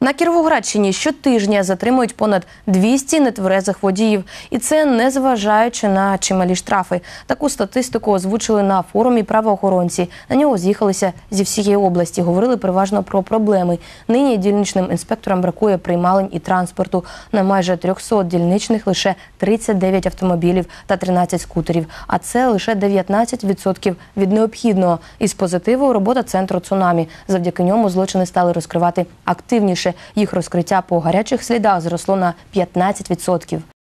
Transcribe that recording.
На Кіровоградщині щотижня затримують понад 200 нетверезих водіїв. І це незважаючи на чималі штрафи. Таку статистику озвучили на форумі правоохоронці. На нього з'їхалися зі всієї області. Говорили переважно про проблеми. Нині дільничним інспекторам бракує приймалень і транспорту. На майже 300 дільничних лише 39 автомобілів та 13 скутерів. А це лише 19% від необхідного. Із позитиву робота центру «Цунамі». Завдяки ньому злочини стали розкривати активніше. Їх розкриття по гарячих слідах зросло на 15%.